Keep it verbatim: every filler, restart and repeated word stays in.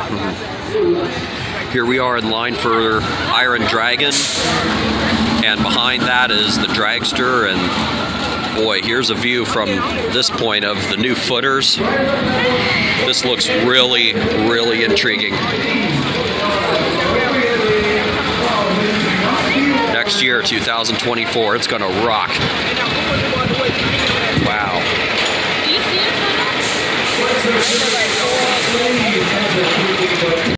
Mm-hmm. Here we are in line for Iron Dragon, and behind that is the Dragster, and boy, here's a view from this point of the new footers. This looks really, really intriguing. Next year, two thousand twenty-four, it's gonna rock.